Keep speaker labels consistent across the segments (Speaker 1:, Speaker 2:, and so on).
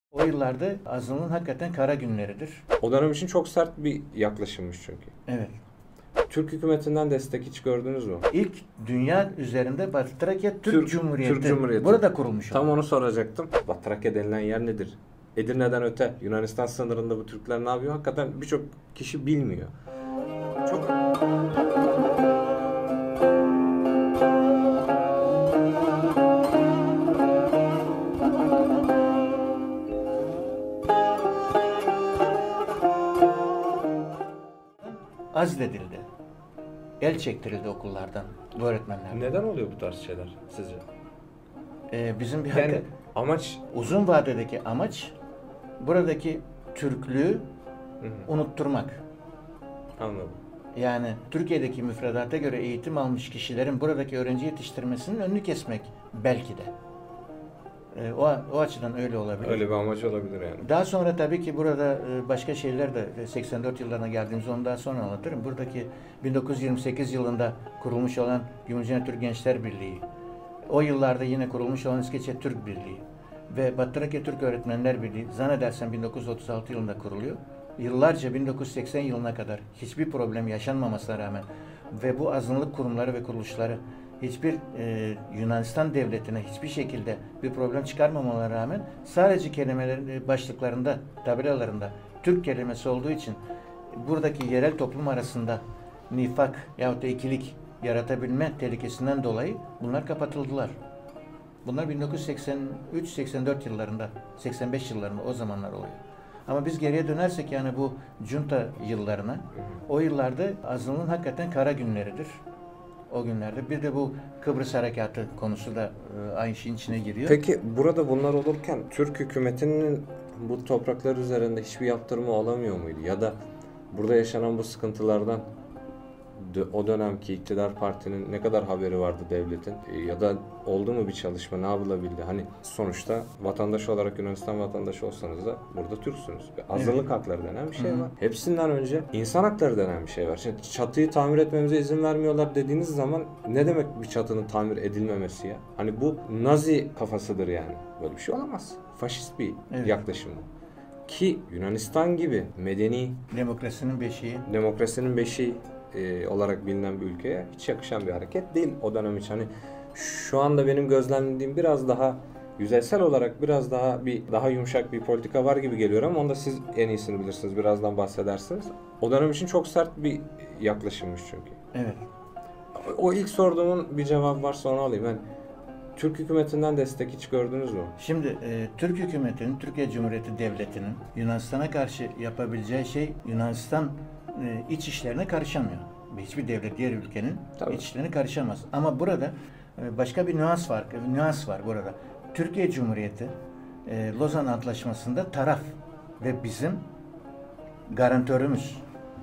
Speaker 1: O yıllarda azınlığın hakikaten kara günleridir.
Speaker 2: O dönem için çok sert bir yaklaşımmış çünkü.
Speaker 1: Evet.
Speaker 2: Türk hükümetinden destek hiç gördünüz mü?
Speaker 1: İlk dünya üzerinde Batı Trakya Türk Cumhuriyeti.
Speaker 2: Türk Cumhuriyeti.
Speaker 1: Burada kurulmuş.
Speaker 2: Tam onu soracaktım. Batı Trakya denilen yer nedir? Edirne'den öte Yunanistan sınırında bu Türkler ne yapıyor? Hakikaten birçok kişi bilmiyor. Çok
Speaker 1: azledildi. El çektirildi okullardan bu öğretmenler.
Speaker 2: neden oluyor bu tarz şeyler sizce?
Speaker 1: Bizim bir
Speaker 2: Yani amaç
Speaker 1: uzun vadedeki amaç buradaki Türklüğü unutturmak.
Speaker 2: anladım.
Speaker 1: Yani Türkiye'deki müfredata göre eğitim almış kişilerin buradaki öğrenci yetiştirmesinin önünü kesmek belki de. O açıdan öyle olabilir.
Speaker 2: Öyle bir amaç olabilir yani.
Speaker 1: Daha sonra tabii ki burada başka şeyler de 84 yıllarına geldiğimiz onu daha sonra anlatırım. Buradaki 1928 yılında kurulmuş olan Gümrücene Türk Gençler Birliği, o yıllarda yine kurulmuş olan İskeçe Türk Birliği ve Batı Trakya Türk Öğretmenler Birliği zannedersem 1936 yılında kuruluyor. Yıllarca 1980 yılına kadar hiçbir problem yaşanmamasına rağmen ve bu azınlık kurumları ve kuruluşları hiçbir Yunanistan devletine hiçbir şekilde bir problem çıkarmamalarına rağmen sadece kelimelerin başlıklarında, tabelalarında Türk kelimesi olduğu için buradaki yerel toplum arasında nifak yahut da ikilik yaratabilme tehlikesinden dolayı bunlar kapatıldılar. Bunlar 1983-84 yıllarında, 85 yıllarında o zamanlar oluyor. Ama biz geriye dönersek yani bu junta yıllarına, o yıllarda azınlığın hakikaten kara günleridir. O günlerde. Bir de bu Kıbrıs Harekatı konusu da aynı şeyin içine giriyor.
Speaker 2: Peki burada bunlar olurken Türk hükümetinin bu topraklar üzerinde hiçbir yaptırımı olamıyor muydu? Ya da burada yaşanan bu sıkıntılardan o dönemki iktidar partinin ne kadar haberi vardı devletin? Ya da oldu mu bir çalışma? Ne yapılabildi? Hani sonuçta vatandaş olarak Yunanistan vatandaşı olsanız da burada Türksünüz. Azınlık hakları denen bir şey var. Hepsinden önce insan hakları denen bir şey var. Şimdi çatıyı tamir etmemize izin vermiyorlar dediğiniz zaman ne demek bir çatının tamir edilmemesi ya? Hani bu Nazi kafasıdır yani. Böyle bir şey olamaz. Faşist bir yaklaşım bu. Ki Yunanistan gibi medeni demokrasinin beşiği olarak bilinen bir ülkeye hiç yakışan bir hareket değil o dönem için. Hani şu anda benim gözlemlediğim biraz daha yüzeysel olarak biraz daha yumuşak bir politika var gibi geliyor ama onda siz en iyisini bilirsiniz. Birazdan bahsedersiniz. O dönem için çok sert bir yaklaşımmış çünkü.
Speaker 1: Evet.
Speaker 2: O ilk sorduğumun bir cevabı varsa onu alayım. Yani Türk hükümetinden destek hiç gördünüz mü?
Speaker 1: Şimdi Türk hükümetinin, Türkiye Cumhuriyeti Devleti'nin Yunanistan'a karşı yapabileceği şey Yunanistan iç işlerine karışamıyor. Hiçbir devlet diğer ülkenin iç işlerine karışamaz. Ama burada başka bir nüans var burada. Türkiye Cumhuriyeti Lozan Antlaşması'nda taraf ve bizim garantörümüz.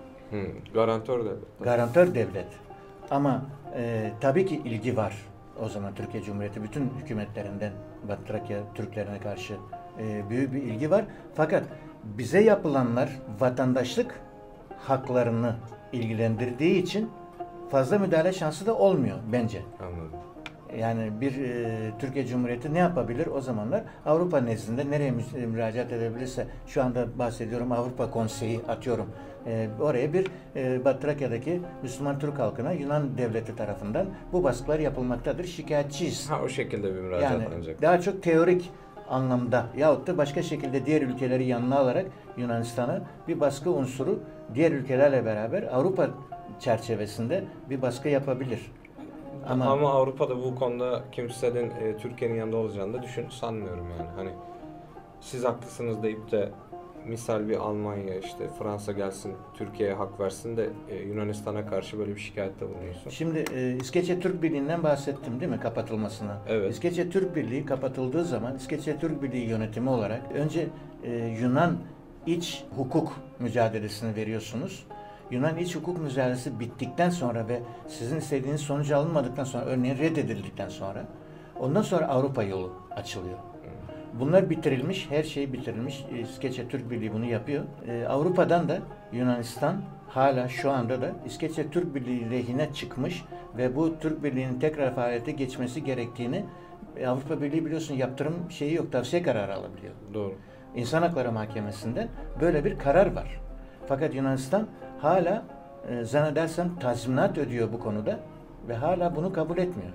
Speaker 1: Garantör devlet. Ama tabii ki ilgi var. O zaman Türkiye Cumhuriyeti bütün hükümetlerinden Batı Trakya Türklerine karşı büyük bir ilgi var. Fakat bize yapılanlar vatandaşlık haklarını ilgilendirdiği için fazla müdahale şansı da olmuyor bence.
Speaker 2: Anladım.
Speaker 1: Yani bir Türkiye Cumhuriyeti ne yapabilir o zamanlar? Avrupa nezdinde nereye müracaat edebilirse, şu anda bahsediyorum Avrupa Konseyi atıyorum. Oraya bir Batı Trakya'daki Müslüman Türk halkına Yunan devleti tarafından bu baskılar yapılmaktadır. Şikayetçiyiz.
Speaker 2: O şekilde bir müracaat
Speaker 1: yani
Speaker 2: ancak.
Speaker 1: Daha çok teorik anlamda yahut da başka şekilde diğer ülkeleri yanına alarak Yunanistan'a bir baskı unsuru diğer ülkelerle beraber Avrupa çerçevesinde bir baskı yapabilir.
Speaker 2: Ama Avrupa'da bu konuda kimsenin Türkiye'nin yanında olacağını da sanmıyorum yani. Hani siz haklısınız deyip de misal bir Almanya işte Fransa gelsin Türkiye'ye hak versin de Yunanistan'a karşı böyle bir şikayette bulunuyorsun.
Speaker 1: Şimdi İskeçe Türk Birliği'nden bahsettim değil mi kapatılmasına?
Speaker 2: Evet.
Speaker 1: İskeçe Türk Birliği kapatıldığı zaman İskeçe Türk Birliği yönetimi olarak önce Yunan iç hukuk mücadelesini veriyorsunuz. Yunan iç hukuk mücadelesi bittikten sonra ve sizin istediğiniz sonucu alınmadıktan sonra, örneğin reddedildikten sonra, ondan sonra Avrupa yolu açılıyor. Bunlar bitirilmiş, her şey bitirilmiş. İskeçe Türk Birliği bunu yapıyor. Avrupa'dan da Yunanistan hala şu anda da İskeçe Türk Birliği lehine çıkmış ve bu Türk Birliği'nin tekrar faaliyete geçmesi gerektiğini Avrupa Birliği biliyorsun yaptırım şeyi yok, tavsiye kararı alabiliyor.
Speaker 2: Doğru.
Speaker 1: İnsan Hakları Mahkemesi'nden böyle bir karar var. Fakat Yunanistan hala zannedersem tazminat ödüyor bu konuda ve hala bunu kabul etmiyor.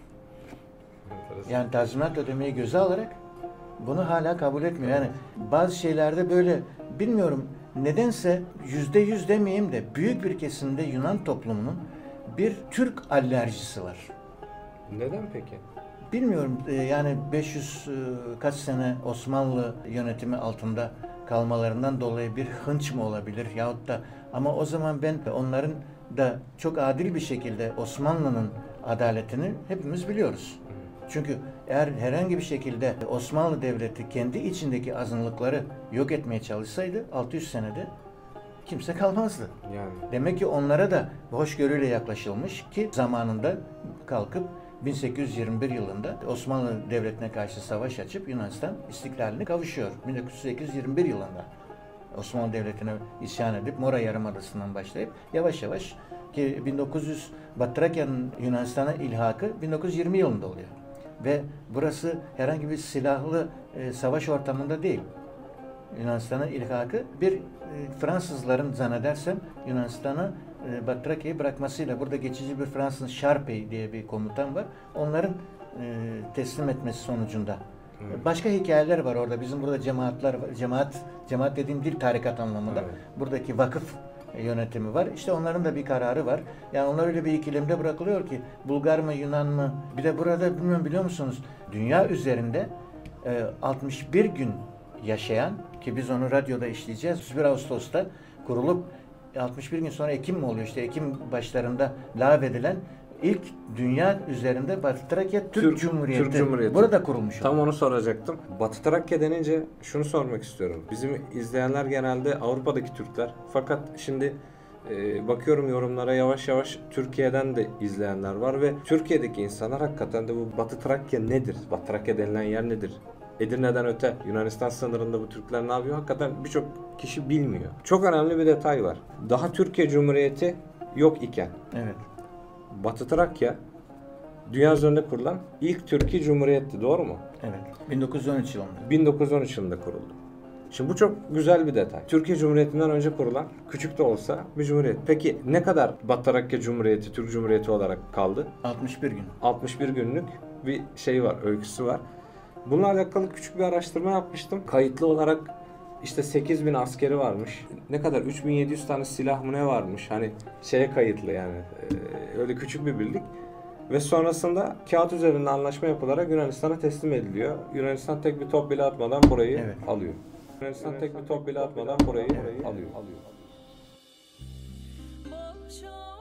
Speaker 1: Yani tazminat ödemeyi göze alarak bunu hala kabul etmiyor. Yani bazı şeylerde böyle bilmiyorum nedense %100 demeyeyim de büyük bir kesimde Yunan toplumunun bir Türk alerjisi var.
Speaker 2: Neden peki?
Speaker 1: Bilmiyorum yani 500 kaç sene Osmanlı yönetimi altında kalmalarından dolayı bir hınç mı olabilir yahut da ama o zaman ben onların da çok adil bir şekilde Osmanlı'nın adaletini hepimiz biliyoruz. Çünkü eğer herhangi bir şekilde Osmanlı Devleti kendi içindeki azınlıkları yok etmeye çalışsaydı 600 senede kimse kalmazdı.
Speaker 2: Yani.
Speaker 1: Demek ki onlara da hoşgörüyle yaklaşılmış ki zamanında kalkıp 1821 yılında Osmanlı Devleti'ne karşı savaş açıp Yunanistan istiklalini kavuşuyor. 1821 yılında Osmanlı Devleti'ne isyan edip Mora Yarımadası'ndan başlayıp yavaş yavaş ki 1900 Trakya'nın Yunanistan'a ilhakı 1920 yılında oluyor. Ve burası herhangi bir silahlı savaş ortamında değil. Yunanistan'a ilhakı bir Fransızların zannedersem Yunanistan'a Trakya'yı bırakmasıyla burada geçici bir Fransız Sharpey diye bir komutan var. Onların teslim etmesi sonucunda. Başka hikayeler var orada. Bizim burada cemaatler var. Cemaat dediğim dil tarikat anlamında.
Speaker 2: Evet.
Speaker 1: Buradaki vakıf yönetimi var. İşte onların da bir kararı var. Yani onlar öyle bir ikilemde bırakılıyor ki Bulgar mı Yunan mı? Bir de burada bilmiyorum biliyor musunuz? Dünya üzerinde 61 gün yaşayan ki biz onu radyoda işleyeceğiz. 31 Ağustos'ta kurulup 61 gün sonra Ekim mi oluyor işte Ekim başlarında lağvedilen ilk dünya üzerinde Batı Trakya Türk Cumhuriyeti. Burada kurulmuş.
Speaker 2: Tam onu soracaktım. Batı Trakya denince şunu sormak istiyorum. Bizim izleyenler genelde Avrupa'daki Türkler. Fakat şimdi bakıyorum yorumlara yavaş yavaş Türkiye'den de izleyenler var ve Türkiye'deki insanlar hakikaten de bu Batı Trakya nedir? Batı Trakya denilen yer nedir? Edirne'den öte Yunanistan sınırında bu Türkler ne yapıyor? Hakikaten birçok kişi bilmiyor. Çok önemli bir detay var. Daha Türkiye Cumhuriyeti yok iken
Speaker 1: Evet.
Speaker 2: Batı Trakya dünya üzerinde kurulan ilk Türkiye Cumhuriyeti, doğru mu?
Speaker 1: Evet. 1913 yılında.
Speaker 2: 1913 yılında kuruldu. Şimdi bu çok güzel bir detay. Türkiye Cumhuriyeti'nden önce kurulan küçük de olsa bir cumhuriyet. Peki ne kadar Batı Trakya Cumhuriyeti Türk Cumhuriyeti olarak kaldı?
Speaker 1: 61 gün.
Speaker 2: 61 günlük bir şey var, öyküsü var. Bununla alakalı küçük bir araştırma yapmıştım. Kayıtlı olarak işte 8.000 askeri varmış. Ne kadar? 3.700 tane silah mı ne varmış? Hani şeye kayıtlı yani. Öyle küçük bir birlik. Ve sonrasında kağıt üzerinde anlaşma yapılarak Yunanistan'a teslim ediliyor. Yunanistan tek bir top bile atmadan burayı alıyor. Yunanistan tek bir top bile atmadan burayı alıyor.